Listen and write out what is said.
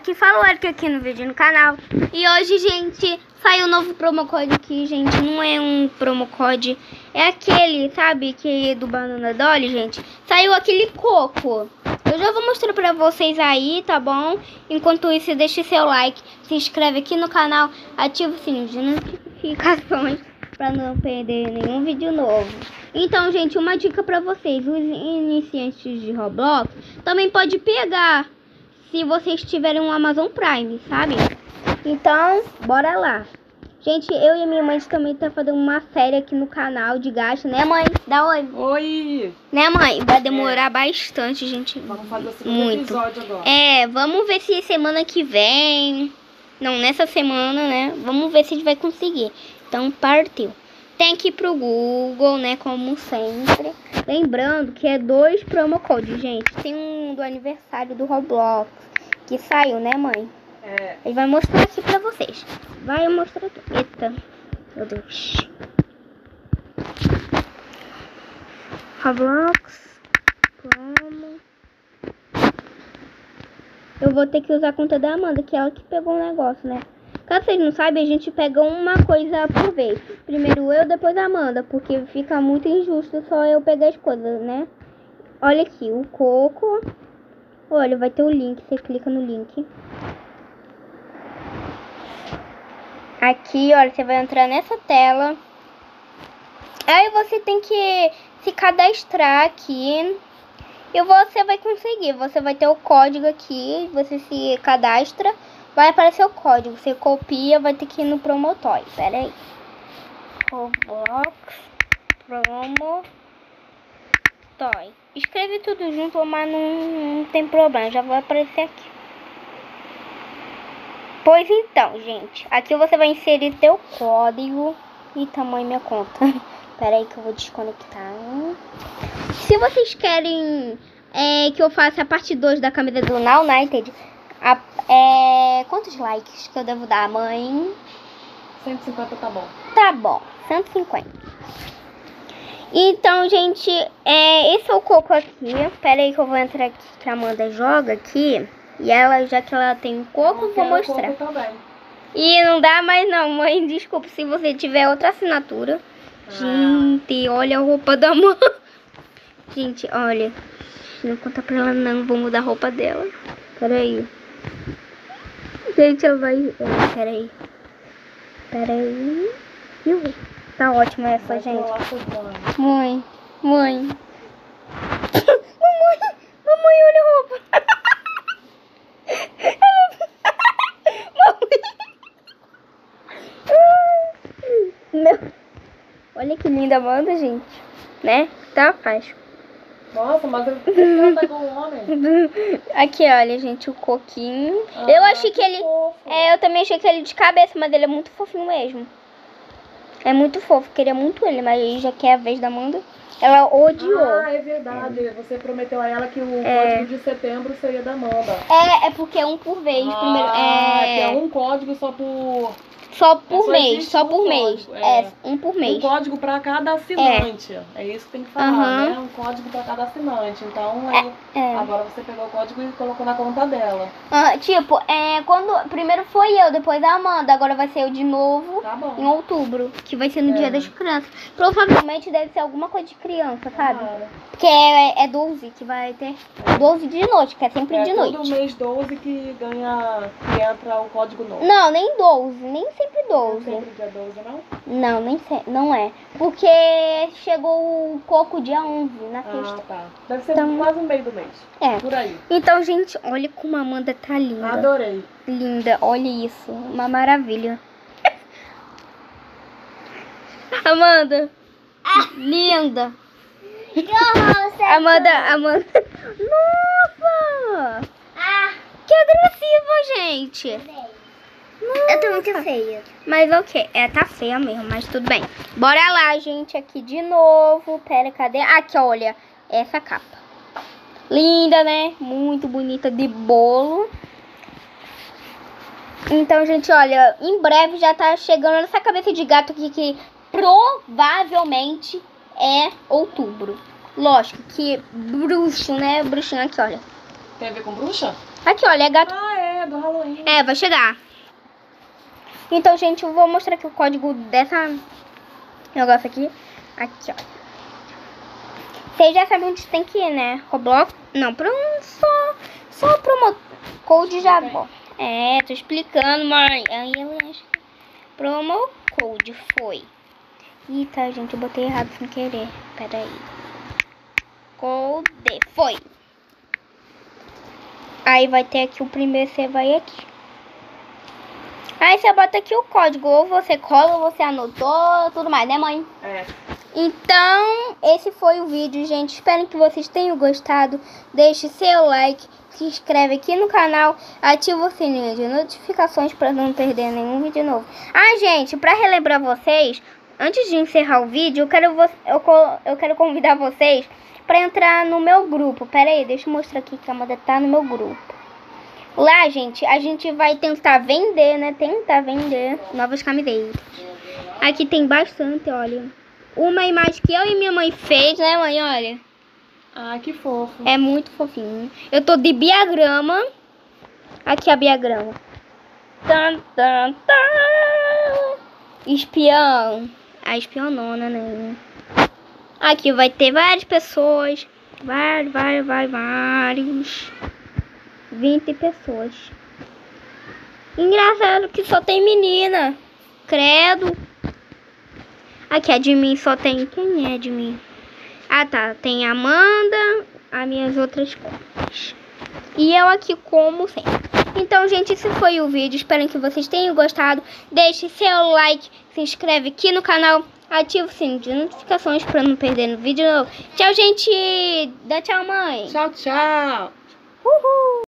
que fala o Eric aqui no vídeo no canal. E hoje, gente, saiu um novo promo code aqui, gente. Não é um promo code, é aquele, sabe, que é do Banana Dolly, gente. Saiu aquele coco. Eu já vou mostrar pra vocês aí, tá bom? Enquanto isso, deixe seu like, se inscreve aqui no canal, ativa o sininho de notificações pra não perder nenhum vídeo novo. Então, gente, uma dica pra vocês. Os iniciantes de Roblox também pode pegar se vocês tiverem um Amazon Prime, sabe? Então, bora lá. Gente, eu e a minha mãe também tá fazendo uma série aqui no canal de gasto, né, mãe? Dá oi. Oi! Né, mãe? Vai demorar bastante, gente. Vamos fazer o segundo episódio agora. Vamos ver se semana que vem... Não, nessa semana, né? Vamos ver se a gente vai conseguir. Então, partiu. Tem que ir pro Google, né? Como sempre. Lembrando que é 2 promo codes, gente. Tem um do aniversário do Roblox, que saiu, né, mãe? Ele vai mostrar aqui pra vocês. Vai mostrar tudo. Eita, meu Deus. Roblox. Promo. Eu vou ter que usar a conta da Amanda, que é ela que pegou o negócio, né? Caso vocês não saibam, a gente pega uma coisa por vez. Primeiro eu, depois a Amanda, porque fica muito injusto só eu pegar as coisas, né? Olha aqui, o coco. Olha, vai ter o link, você clica no link. Aqui, olha, você vai entrar nessa tela. Aí você tem que se cadastrar aqui. E você vai conseguir. Você vai ter o código aqui. Você se cadastra. Vai aparecer o código. Você copia. Vai ter que ir no Promotoy. Pera aí. Roblox Promotoy. Escreve tudo junto, mas não tem problema. Já vai aparecer aqui. Pois então, gente. Aqui você vai inserir teu código. E tamanho minha conta. Pera aí que eu vou desconectar. Se vocês querem que eu faça a parte 2 da camisa do Now United, quantos likes que eu devo dar, mãe? 150 tá bom. Tá bom, 150. Então, gente, esse é o coco aqui. Pera aí que eu vou entrar aqui, que a Amanda joga aqui. E ela, já que ela tem um coco, eu vou mostrar. E não dá mais não, mãe. Desculpa, se você tiver outra assinatura. Gente, olha a roupa da mãe. Gente, olha. Não conta pra ela não, vou mudar a roupa dela. Peraí. Gente, ela vai... Peraí. Tá ótima essa, vai, gente. Mãe. Mamãe, olha a roupa. Meu... Olha que linda a Amanda, gente. Né? Tá fácil. Nossa, mas eu não pegou um homem. Aqui, olha, gente, o coquinho. Eu achei que ele... Fofo. eu também achei que ele de cabeça, mas ele é muito fofinho mesmo. É muito fofo, queria muito ele, mas já que é a vez da Amanda, ela odiou. Ah, é verdade. Você prometeu a ela que o código de setembro seria da Amanda. É porque é um por vez. Primeiro, que é um código só por... Só por mês, só por mês. Um por mês. Um código para cada assinante. É isso que tem que falar, né? Um código para cada assinante. Então, agora você pegou o código e colocou na conta dela. Tipo, quando primeiro foi eu, depois a Amanda. Agora vai ser eu de novo em outubro. Que vai ser no dia das crianças. Provavelmente deve ser alguma coisa de criança, sabe? Porque é 12 que vai ter. 12 de noite, que é sempre de noite. Todo mês 12 que entra o código novo. Não, nem 12, nem sempre 12. Não é sempre dia 12, não? Não, não é. Porque chegou o coco dia 11 na sexta. Tá. Deve ser quase no meio do mês. Por aí. Então, gente, olha como a Amanda tá linda. Adorei. Linda, olha isso. Uma maravilha. Amanda. Linda. Amanda. Nossa! Que agressiva, gente. Eu tô muito feia. Mas ok, tá feia mesmo, mas tudo bem. Bora lá, gente, aqui de novo. Pera, cadê? Aqui, olha, essa capa. Linda, né? Muito bonita, de bolo. Então, gente, olha, em breve já tá chegando essa cabeça de gato aqui, que provavelmente é outubro. Lógico que bruxo, né? Bruxinho aqui, olha. Tem a ver com bruxa? Aqui, olha, é gato. Ah, é do Halloween. É, vai chegar. Então, gente, eu vou mostrar aqui o código dessa negócio aqui. Aqui, ó. Vocês já sabem onde tem que ir, né? Roblox. Não, só promo code já. Bom. É, tô explicando, mãe. Aí ela acha. Promo code foi. Ih, tá, gente, eu botei errado sem querer. Pera aí. Code foi. Aí vai ter aqui o primeiro, você vai aqui. Aí você bota aqui o código, ou você cola, ou você anotou, tudo mais, né, mãe? É. Então, esse foi o vídeo, gente. Espero que vocês tenham gostado. Deixe seu like, se inscreve aqui no canal, ativa o sininho de notificações para não perder nenhum vídeo novo. Ah, gente, para relembrar vocês, antes de encerrar o vídeo, eu quero convidar vocês para entrar no meu grupo. Pera aí, deixa eu mostrar aqui que a moda tá no meu grupo. Lá, gente, a gente vai tentar vender, né? Tentar vender novas camisetas. Aqui tem bastante, olha. Uma imagem que eu e minha mãe fez, né, mãe? Olha. Ah, que fofo. É muito fofinho. Eu tô de biagrama. Aqui a biagrama. Tan, tan, tan. Espião. A espionona, né? Aqui vai ter várias pessoas. Vários. 20 pessoas. Engraçado que só tem menina. Credo. Aqui a de mim só tem... Quem é de mim? Ah, tá. Tem a Amanda, as minhas outras contas. E eu aqui como sempre. Então, gente, esse foi o vídeo. Espero que vocês tenham gostado. Deixe seu like, se inscreve aqui no canal. Ativa o sininho de notificações para não perder no vídeo novo. Tchau, gente. Dá tchau, mãe. Tchau, tchau. Uhul.